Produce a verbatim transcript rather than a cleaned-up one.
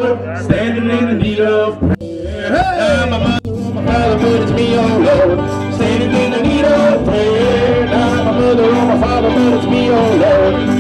Lord, standing in the need of prayer. Now my mother, my father, but it's me, oh Lord, standing in the need of prayer. Now my mother, oh my father, but it's me, oh Lord.